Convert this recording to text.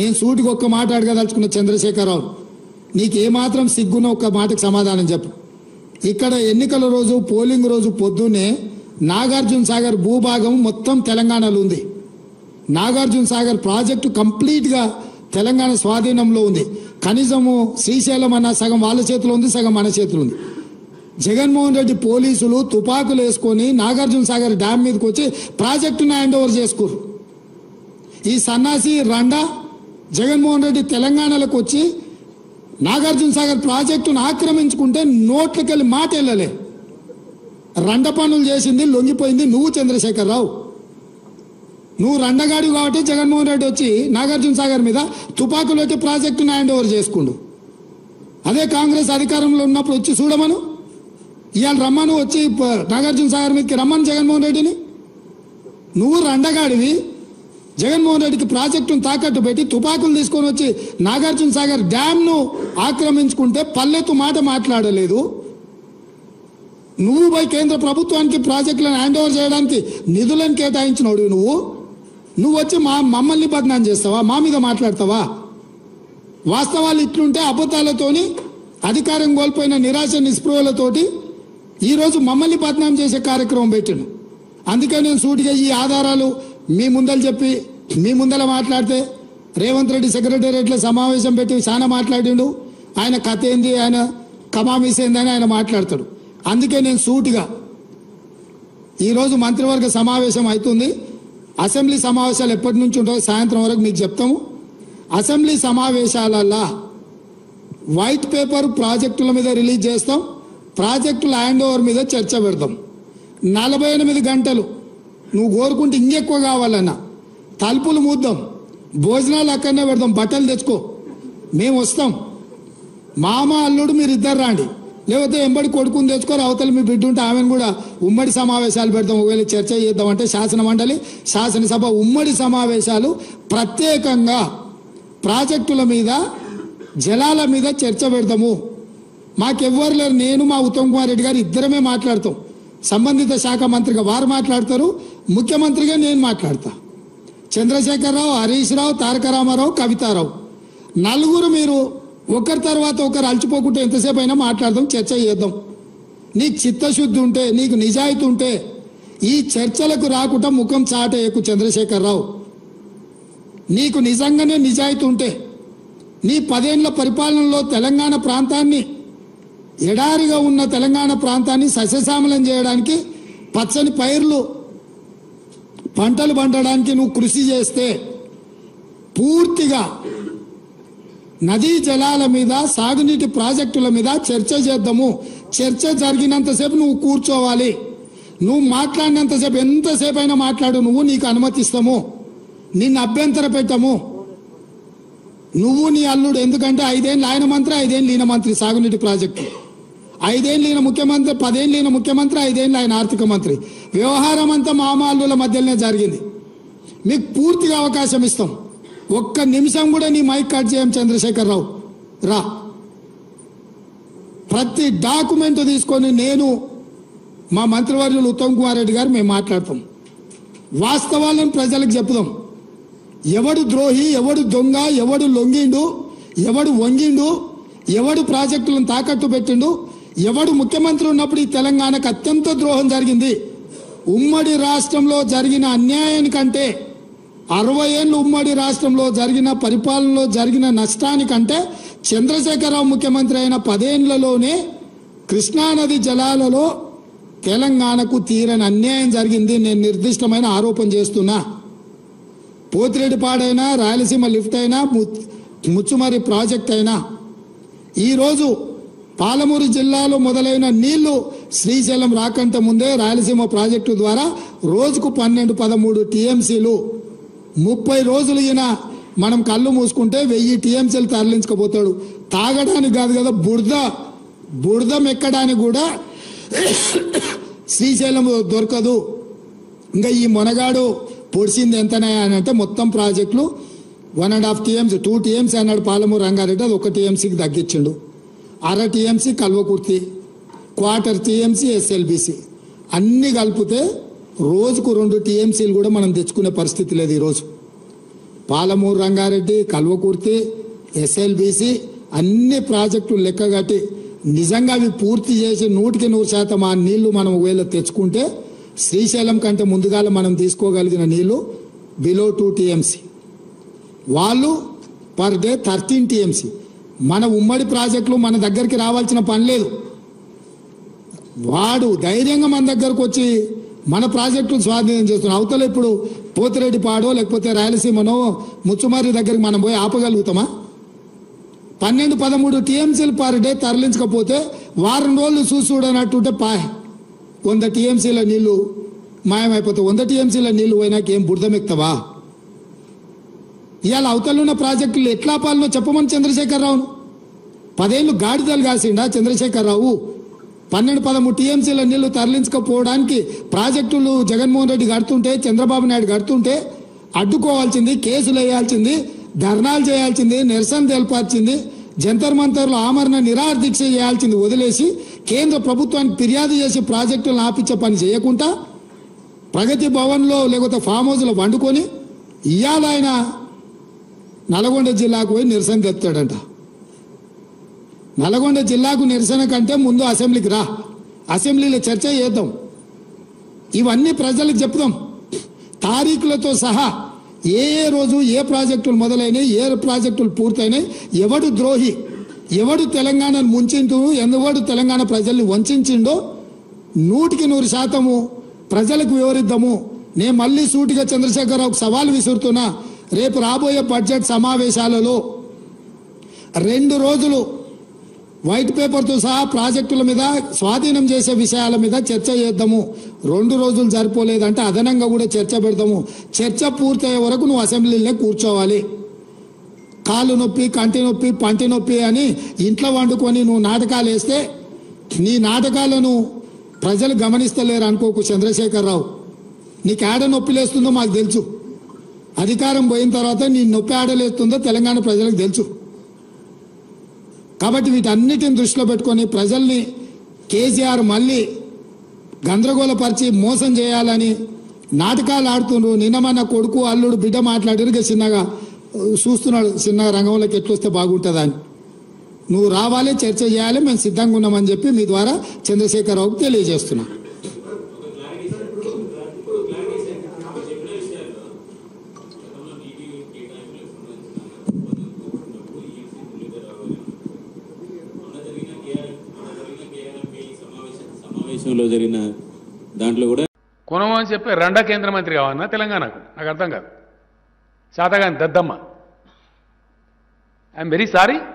నేను సూటికి ఒక్క మాట అడగదలుచుకున్న చంద్రశేఖరరావు, నీకేమాత్రం సిగ్గున్న ఒక్క మాటకు సమాధానం చెప్పు. ఇక్కడ ఎన్నికల రోజు పోలింగ్ రోజు పొద్దున్నే నాగార్జున సాగర్ భూభాగం మొత్తం తెలంగాణలో ఉంది. నాగార్జున సాగర్ ప్రాజెక్టు కంప్లీట్గా తెలంగాణ స్వాధీనంలో ఉంది. కనీసము శ్రీశైలం అన్న సగం వాళ్ళ చేతిలో ఉంది, సగం మన చేతిలో ఉంది. జగన్మోహన్ రెడ్డి పోలీసులు తుపాకులు వేసుకొని నాగార్జున సాగర్ డ్యామ్ మీదకి వచ్చి ప్రాజెక్టును హ్యాండ్ ఓవర్ చేసుకోరు. ఈ సన్నాసి రండా జగన్మోహన్ రెడ్డి తెలంగాణలోకి వచ్చి నాగార్జున సాగర్ ప్రాజెక్టును ఆక్రమించుకుంటే నోట్లకెళ్ళి మాట వెళ్ళలే. రండ పనులు చేసింది లొంగిపోయింది నువ్వు చంద్రశేఖరరావు. నువ్వు రండగాడు కాబట్టి జగన్మోహన్ రెడ్డి వచ్చి నాగార్జున సాగర్ మీద తుపాకులు పెట్టి ప్రాజెక్టును హ్యాండ్ ఓవర్ చేసుకుండు. అదే కాంగ్రెస్ అధికారంలో ఉన్నప్పుడు వచ్చి చూడమను, ఇవాళ రమ్మను, వచ్చి నాగార్జున సాగర్ మీదకి రమ్మను జగన్మోహన్ రెడ్డిని. నువ్వు రండగాడివి, జగన్మోహన్ రెడ్డికి ప్రాజెక్టును తాకట్టు పెట్టి తుపాకులు తీసుకొని వచ్చి నాగార్జున సాగర్ డ్యామ్ను ఆక్రమించుకుంటే పల్లెత్తు మాట మాట్లాడలేదు. నువ్వు పోయి కేంద్ర ప్రభుత్వానికి ప్రాజెక్టులను హ్యాండ్ ఓవర్ చేయడానికి నిధులను కేటాయించినోడు నువ్వు వచ్చి మమ్మల్ని బదనాం చేస్తావా? మా మీద మాట్లాడతావా? వాస్తవాలు ఇట్లుంటే అబద్ధాలతోని అధికారం కోల్పోయిన నిరాశ నిస్పృహలతోటి ఈరోజు మమ్మల్ని బదనాం చేసే కార్యక్రమం పెట్టాను. అందుకే నేను సూటిగా ఈ ఆధారాలు మీ ముందర చెప్పి మీ ముందర మాట్లాడితే రేవంత్ రెడ్డి సెక్రటేరియట్లో సమావేశం పెట్టి చాలా మాట్లాడిండు. ఆయన కథ ఏంది, ఆయన కమామీస్ ఏందని ఆయన మాట్లాడతాడు. అందుకే నేను సూటిగా ఈరోజు మంత్రివర్గ సమావేశం అవుతుంది. అసెంబ్లీ సమావేశాలు ఎప్పటి నుంచి ఉంటాయో సాయంత్రం వరకు మీకు చెప్తాము. అసెంబ్లీ సమావేశాలల్లో వైట్ పేపర్ ప్రాజెక్టుల మీద రిలీజ్ చేస్తాం, ప్రాజెక్టుల హ్యాండ్ ఓవర్ మీద చర్చ పెడతాం. 48 గంటలు నువ్వు కోరుకుంటే ఇంకెక్కువ కావాలన్నా తలుపులు మూద్దాం, భోజనాలు అక్కడనే పెడదాం, బట్టలు తెచ్చుకో, మేము వస్తాం. మామ అల్లుడు మీరు ఇద్దరు రాండి, లేకపోతే ఎంబడి కొడుకుని తెచ్చుకోరు, అవతల మీ బిడ్డ ఉంటే ఆమెను కూడా ఉమ్మడి సమావేశాలు పెడతాం. ఒకవేళ చర్చ చేద్దామంటే శాసన మండలి శాసనసభ ఉమ్మడి సమావేశాలు ప్రత్యేకంగా ప్రాజెక్టుల మీద జలాల మీద చర్చ పెడతాము. మాకెవ్వరు లేరు, నేను మా ఉత్తమ్ కుమార్ రెడ్డి గారు ఇద్దరమే మాట్లాడతాం. సంబంధిత శాఖ మంత్రిగా వారు మాట్లాడతారు, ముఖ్యమంత్రిగా నేను మాట్లాడతా. చంద్రశేఖరరావు, హరీష్ రావు, తారక రామారావు, కవితారావు నలుగురు మీరు ఒకరి తర్వాత ఒకరు అలచిపోకుంటే ఎంతసేపు అయినా మాట్లాడదాం, చర్చ చేద్దాం. నీకు చిత్తశుద్ధి ఉంటే, నీకు నిజాయితీ ఉంటే ఈ చర్చలకు రాకుండా ముఖం చాటేయకు చంద్రశేఖరరావు. నీకు నిజంగానే నిజాయితీ ఉంటే నీ 10 ఏళ్ల పరిపాలనలో తెలంగాణ ప్రాంతాన్ని, ఎడారిగా ఉన్న తెలంగాణ ప్రాంతాన్ని సస్యశ్యామలం చేయడానికి, పచ్చని పైర్లు పంటలు పండడానికి నువ్వు కృషి చేస్తే పూర్తిగా నదీ జలాల మీద సాగునీటి ప్రాజెక్టుల మీద చర్చ చేద్దాము. చర్చ జరిగినంతసేపు నువ్వు కూర్చోవాలి. నువ్వు మాట్లాడినంతసేపు ఎంతసేపు అయినా మాట్లాడు, నువ్వు నీకు అనుమతిస్తాము, నిన్ను అభ్యంతర పెట్టము. నువ్వు నీ అల్లుడు, ఎందుకంటే 5 ఏళ్ళు ఆయన మంత్రి, 5 ఏళ్ళు ఈయన మంత్రి సాగునీటి ప్రాజెక్టు, 5 ఏళ్ళు ఈయన ముఖ్యమంత్రి, 10 ఏళ్ళు ఈయన ముఖ్యమంత్రి, 5 ఏళ్ళు ఆయన ఆర్థిక మంత్రి. వ్యవహారం అంతా మామ అల్లుల మధ్యలోనే జరిగింది. మీకు పూర్తిగా అవకాశం ఇస్తాం. ఒక్క నిమిషం కూడా నీ మైక్ కట్ చేయం చంద్రశేఖరరావు, రా. ప్రతి డాక్యుమెంట్ తీసుకొని నేను మా మంత్రివర్యులు ఉత్తమ్ కుమార్ రెడ్డి గారు మేము మాట్లాడతాం. వాస్తవాలను ప్రజలకు చెప్పుదాం. ఎవడు ద్రోహి, ఎవడు దొంగ, ఎవడు లొంగిండు, ఎవడు వంగిండు, ఎవడు ప్రాజెక్టులను తాకట్టు పెట్టిండు, ఎవడు ముఖ్యమంత్రి ఉన్నప్పుడు ఈ తెలంగాణకు అత్యంత ద్రోహం జరిగింది. ఉమ్మడి రాష్ట్రంలో జరిగిన అన్యాయానికంటే 60 ఏళ్ళు ఉమ్మడి రాష్ట్రంలో జరిగిన పరిపాలనలో జరిగిన నష్టానికంటే చంద్రశేఖరరావు ముఖ్యమంత్రి అయిన 10 ఏళ్లలోనే కృష్ణానది జలాలలో తెలంగాణకు తీరని అన్యాయం జరిగింది. నేను నిర్దిష్టమైన ఆరోపణ చేస్తున్నా. పోతిరెడ్డిపాడైనా, రాయలసీమ లిఫ్ట్ అయినా, ముచ్చుమరి ప్రాజెక్ట్ అయినా, ఈరోజు పాలమూరు జిల్లాలో మొదలైన నీళ్లు శ్రీశైలం రాకంటే ముందే రాయలసీమ ప్రాజెక్టు ద్వారా రోజుకు 12-13 టీఎంసీలు, 30 రోజులు ఈయన మనం కళ్ళు మూసుకుంటే 1000 టీఎంసీలు తరలించకపోతాడు. తాగడానికి కాదు కదా, బురద మెక్కడానికి కూడా శ్రీశైలం దొరకదు. ఇంకా ఈ మొనగాడు పొడిచింది ఎంతనే అని అంటే మొత్తం ప్రాజెక్టులు 1.5 టీఎంసీ 2 టీఎంసీ అన్నాడు పాలమూరు రంగారెడ్డి, అది 1 టీఎంసీకి తగ్గించిండు. 1/2 టీఎంసీ కల్వకుర్తి, 1/4 టీఎంసీ ఎస్ఎల్బిసి అన్ని కలిపితే రోజుకు 2 టీఎంసీలు కూడా మనం తెచ్చుకునే పరిస్థితి లేదు. ఈరోజు పాలమూరు రంగారెడ్డి, కల్వకుర్తి, ఎస్ఎల్బిసి అన్ని ప్రాజెక్టులు లెక్కగట్టి నిజంగా అవి పూర్తి చేసి 100% ఆ నీళ్లు మనం ఒకవేళ తెచ్చుకుంటే శ్రీశైలం కంటే ముందుగాల మనం తీసుకోగలిగిన నీళ్లు బిలో 2 TMC, వాళ్ళు పర్ డే 13 TMC. మన ఉమ్మడి ప్రాజెక్టులు మన దగ్గరికి రావాల్సిన పని లేదు. వాడు ధైర్యంగా మన దగ్గరకు వచ్చి మన ప్రాజెక్టులు స్వాధీనం చేస్తున్నాం. అవతల ఇప్పుడు పోతిరెడ్డిపాడో లేకపోతే రాయలసీమనో ముచ్చుమారి దగ్గరికి మనం పోయి ఆపగలుగుతామా? 12-13 TMCలు పర్ డే తరలించకపోతే వారం రోజులు చూడనట్టుంటే 100 TMCల నీళ్లు మాయమైపోతాయి. 100 TMCల నీళ్లు పోయినాక ఏం బురదమెక్తావా? ఇవాళ అవతలున్న ప్రాజెక్టులు ఎట్లా పాలనో చెప్పమని చంద్రశేఖరరావును 10 ఏళ్ళు గాడిదలు కాసిండా చంద్రశేఖరరావు? 12-13 TMCల నీళ్లు తరలించకపోవడానికి ప్రాజెక్టులు జగన్మోహన్ రెడ్డి కడుతుంటే, చంద్రబాబు నాయుడు కడుతుంటే అడ్డుకోవాల్సింది, కేసులు వేయాల్సింది, ధర్నాలు చేయాల్సింది, నిరసన తెలపాల్సింది, జంతర్ మంతర్లో ఆమరణ నిరాహార దీక్ష చేయాల్సింది వదిలేసి కేంద్ర ప్రభుత్వానికి ఫిర్యాదు చేసి ప్రాజెక్టులను ఆపించే పని చేయకుండా ప్రగతి భవన్లో లేకపోతే ఫామ్ హౌస్లో వండుకొని ఇవాళ ఆయన నల్గొండ జిల్లాకు పోయి నిరసన తెస్తాడంట. నల్గొండ జిల్లాకు నిరసన కంటే ముందు అసెంబ్లీకి రా, అసెంబ్లీలో చర్చ చేద్దాం, ఇవన్నీ ప్రజలకు చెప్దాం తారీఖులతో సహా. ఏ రోజు ఏ ప్రాజెక్టులు మొదలైనవి, ఏ ప్రాజెక్టులు పూర్తయినాయి, ఎవడు ద్రోహి, ఎవడు తెలంగాణను ముంచిండు, ఎవడు తెలంగాణ ప్రజల్ని వంచిండో 100% ప్రజలకు వివరిద్దాము. నేను మళ్ళీ సూటిగా చంద్రశేఖరరావుకు సవాల్ విసురుతున్నా. రేపు రాబోయే బడ్జెట్ సమావేశాలలో 2 రోజులు వైట్ పేపర్తో సహా ప్రాజెక్టుల మీద, స్వాధీనం చేసే విషయాల మీద చర్చ చేద్దాము. 2 రోజులు సరిపోలేదంటే అదనంగా కూడా చర్చ పెడదాము. చర్చ పూర్తయ్యే వరకు నువ్వు అసెంబ్లీలో కూర్చోవాలి. కాలు నొప్పి, కంటి నొప్పి, పంటి నొప్పి అని ఇంట్లో వండుకొని నువ్వు నాటకాలు వేస్తే నీ నాటకాలను ప్రజలు గమనిస్తలేరు అనుకోకు చంద్రశేఖరరావు. నీకు ఆడ నొప్పి లేస్తుందో మాకు తెలుసు. అధికారం పోయిన తర్వాత నీ నొప్పి ఆడలేస్తుందో తెలంగాణ ప్రజలకు తెలుసు. కాబట్టి వీటన్నిటిని దృష్టిలో పెట్టుకొని ప్రజల్ని కేసీఆర్ మళ్ళీ గందరగోళపరిచి మోసం చేయాలని నాటకాలు ఆడుతుండ్రు. నిన్న మన కొడుకు, అల్లుడు, బిడ్డ మాట్లాడిరుగా చిన్నగా చూస్తున్నాడు, చిన్నగా రంగంలోకి ఎట్లొస్తే బాగుంటుందని. నువ్వు రావాలి, చర్చ చేయాలి, మేము సిద్ధంగా ఉన్నామని చెప్పి మీ ద్వారా చంద్రశేఖరరావుకు తెలియజేస్తున్నా. జరిగిన దాంట్లో కూడా కొనమని చెప్పి రెండా కేంద్ర మంత్రి కావన్నా తెలంగాణకు? నాకు అర్థం కాదు. శాతగాని దద్దమ్మ, ఐఎమ్ వెరీ సారీ.